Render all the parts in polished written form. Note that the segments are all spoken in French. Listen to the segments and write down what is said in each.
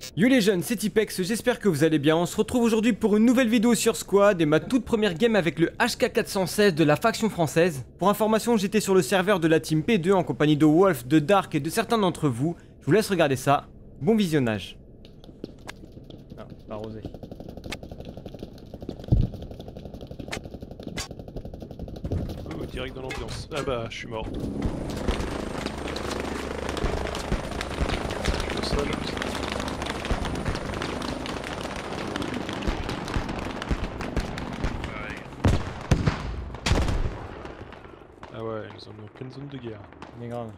Yo les jeunes, c'est Tipex, j'espère que vous allez bien. On se retrouve aujourd'hui pour une nouvelle vidéo sur Squad et ma toute première game avec le HK416 de la faction française. Pour information, j'étais sur le serveur de la team P2 en compagnie de Wolf, de Dark et de certains d'entre vous. Je vous laisse regarder ça. Bon visionnage. Ah, pas arrosé. Oh, direct dans l'ambiance. Ah bah, je suis mort. Je suis au sol. Ah ouais, ils ont mis en pleine zone de guerre. Mais grave.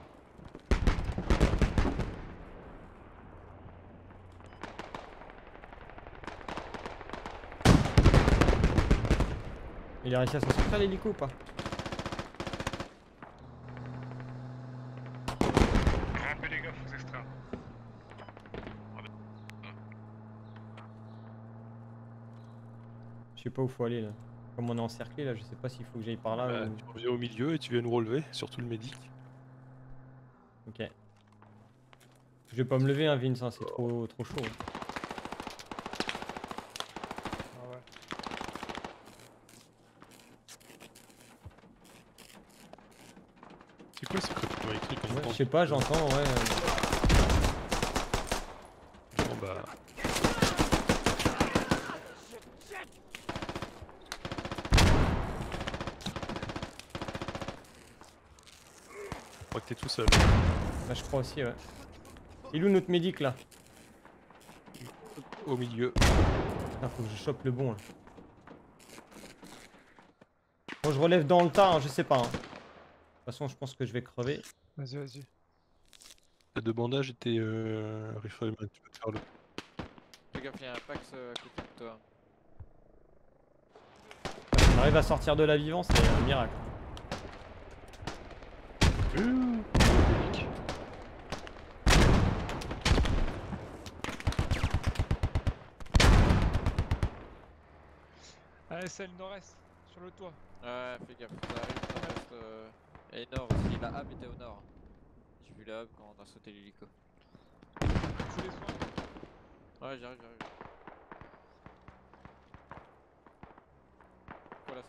Il a réussi à s'en sortir l'hélico ou pas? Grimpez les gars, faut extraire. Je sais pas où faut aller là. Comme on est encerclé là, je sais pas s'il faut que j'aille par là Bah, ou... tu reviens au milieu et tu viens nous relever, surtout le médic. Ok. Je vais pas me lever hein Vince, hein, c'est trop chaud. Ah ouais. C'est quoi ce crépitement électrique qu'on Ouais, entend je sais pas, j'entends, ouais. Bon bah... Je crois que t'es tout seul. Bah je crois aussi, ouais. Il est où notre médic là? Au milieu. Putain, faut que je chope le bon là. Bon, je relève dans le tas, hein, je sais pas. Hein. De toute façon, je pense que je vais crever. Vas-y, vas-y. T'as deux bandages et tes rifleman, tu peux te faire le... Fais gaffe, y'a un Pax à côté de toi. Si on arrive à sortir de là vivant, c'est un miracle. Médic. ASL nord-est, sur le toit. Ouais, fais gaffe, ça arrive nord-est et nord aussi. La hub était au nord. J'ai vu la hub quand on a sauté l'hélico. Sous les soins. Ouais, j'arrive. Quoi la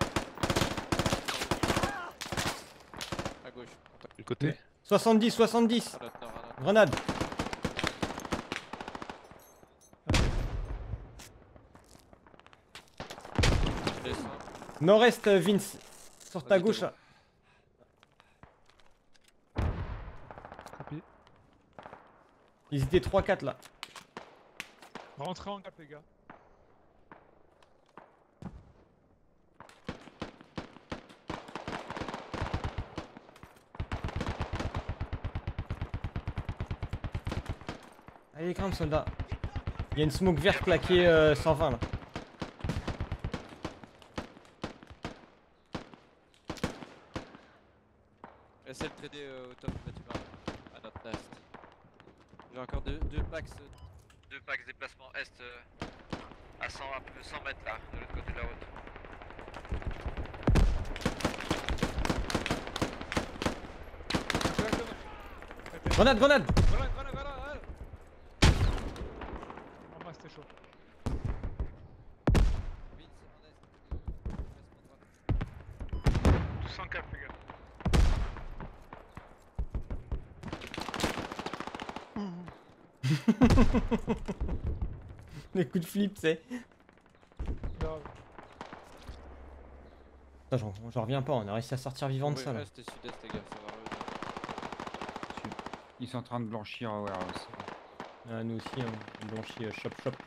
smoke? À gauche. Contact. Du côté. 70, 70. À notre nord, à notre nord. Grenade. Je descends. Nord-est, Vince. Sur ta Vas-y, gauche t'es là. Copie. Ils étaient 3-4 là. Rentrez en cap les gars. Allez, crame soldat. Il y a une smoke verte là qui est 120 là. Essaie de traider au top du bâtiment. À notre nest. J'ai encore deux packs. Deux packs déplacement est à 100, un peu 100 mètres là, de l'autre côté de la route. Grenade, grenade. Voilà. Ramasse tes chaud. Vite, en est. Tous en cap les gars. Les coups de flip, c'est. Grave. J'en reviens pas, on a réussi à sortir vivant de ça là. Est et sud-est les gars, ça va revenir. Ils sont en train de blanchir à warehouse. Ah, nous aussi, on blanchit shop.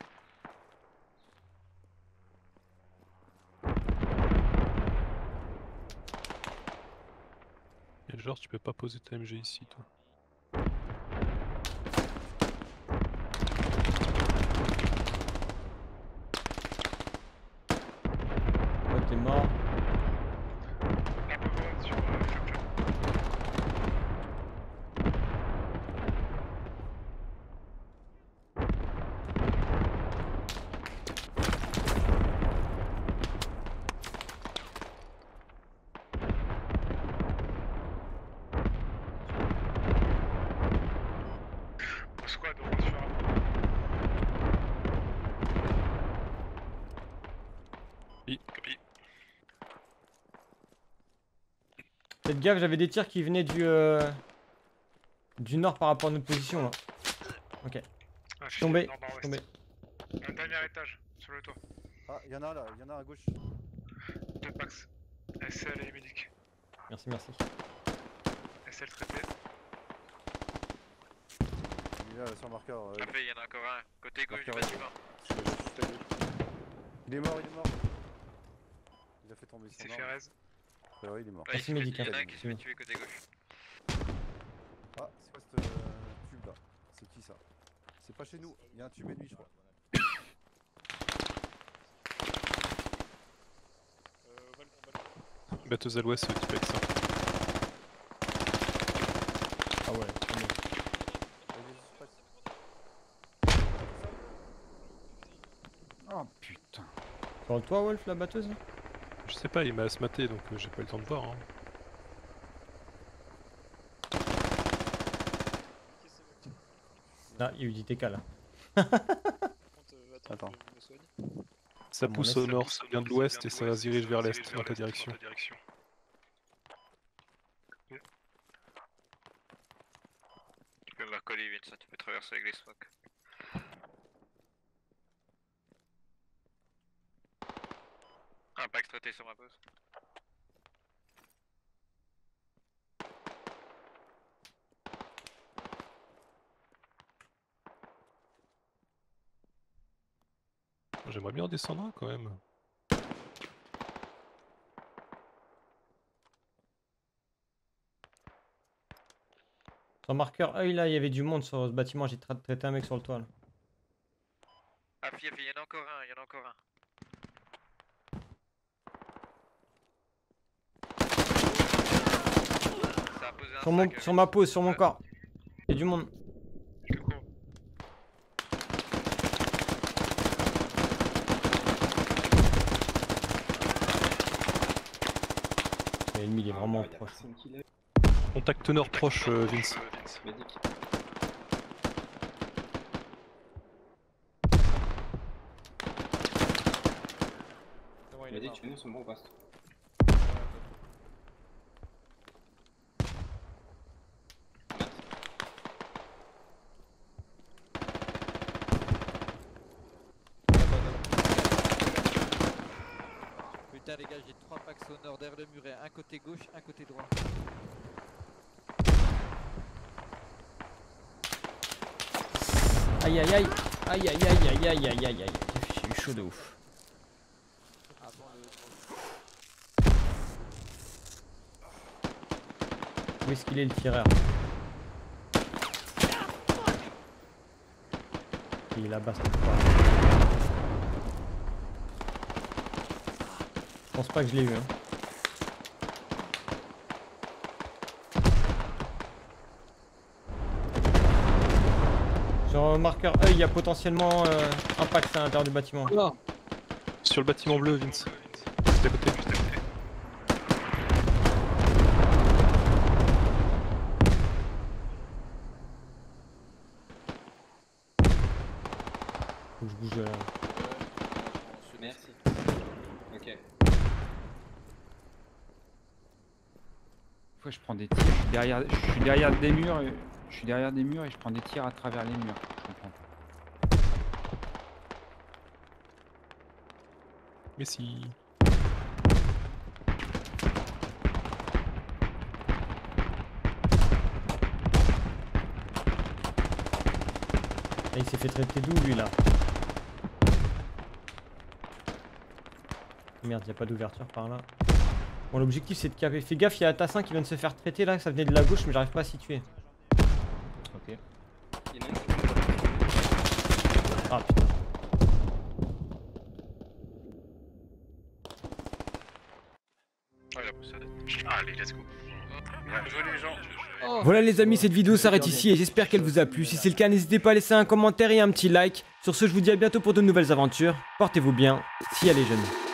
Et genre, tu peux pas poser ta MG ici, toi. Ouais, t'es mort. Un peu loin sur Chop Chop. Squad, on rentre sur un. Faites gaffe, j'avais des tirs qui venaient du nord par rapport à notre position là. Ok, Ah, je suis tombé, nord, je suis nord-ouest. tombé. Un dernier étage, sur le toit. Ah, y'en a un là, y'en a un à gauche. 2 packs. SL et médic. Merci, merci. SL traité. Il est là sur le marqueur. Parfait, il y en a encore un. Côté gauche du Marqueur. bâtiment. Il est mort, il est mort. Il a fait tomber son C'est arme. Ferrez. Ah ouais, il est mort. Ouais, Merci, il y en médic, a un hein. qui se fait tuer côté gauche. Ah, c'est quoi ce tube là? C'est qui ça? C'est pas chez nous, il y a un tube ennemi je crois. Batteuse à l'ouest, type avec ça. Ah ouais, tombé. Oh putain. Sur le toit, Wolf, la batteuse là? Je sais pas, il m'a asmaté donc j'ai pas eu le temps de voir. Hein. Ah, il y a eu du TK là. Attends. Ça Bon, pousse laisse- au nord, ça vient de l'ouest et ça se dirige vers l'est, dans ta direction. Tu peux me recoller, Vince, tu peux traverser avec les smokes. Un pack traité sur ma pause. J'aimerais bien en descendre un quand même. Sur le marqueur œil là, il y avait du monde sur ce bâtiment, j'ai traité un mec sur le toit là. Ah, fief, il y en a encore un, il y en a encore un. Ça a posé un sac, Sur ma pause, sur mon corps. Il y a du monde. Je le cours. L'ennemi il est vraiment proche. Contact nord proche, Vince. Il a dit tu nous sommes bons ou pas? Putain les gars, j'ai 3 packs au nord derrière le muret, un côté gauche, un côté droit. Aïe aïe aïe. Aïe aïe aïe aïe aïe aïe aïe aïe. J'ai eu chaud de ouf. Avant le... Où est-ce qu'il est le tireur? Il est là-bas cette fois. Je pense pas que je l'ai eu hein. Sur le marqueur œil, il y a potentiellement un pack à l'intérieur du bâtiment. Sur le bâtiment bleu, Vince. Juste à côté. Faut que je bouge là. Merci. Ok. Fois je prends des tirs, je suis derrière des murs, je suis derrière des murs et je prends des tirs à travers les murs. Je comprends pas. Mais si. Ah, il s'est fait traiter d'où lui là? Merde, y a pas d'ouverture par là. Bon, l'objectif c'est de caper. Fais gaffe, il y a Tassin qui vient de se faire traiter là, ça venait de la gauche mais j'arrive pas à s'y tuer. Ok. Il y en a un qui Ah putain. Oh, il a poussé la tête. Allez, let's go. Bien joué les gens. Voilà les amis, cette vidéo s'arrête ici et j'espère qu'elle vous a plu. Si c'est le cas, n'hésitez pas à laisser un commentaire et un petit like. Sur ce, je vous dis à bientôt pour de nouvelles aventures. Portez-vous bien, si elle est jeune.